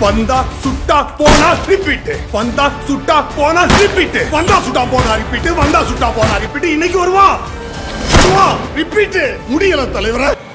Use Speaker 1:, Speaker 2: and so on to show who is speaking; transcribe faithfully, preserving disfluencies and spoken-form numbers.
Speaker 1: வந்தா சுட்டா போனா ரிப்பீட், வந்தா சுட்டா போனா ரிப்பீட், வந்தா சுட்டா போனா ரிப்பீட், வந்தா சுட்டா போனா ரிப்பீட். இன்னைக்கு வருவா ரிப்பீட். முடியல தலைவர.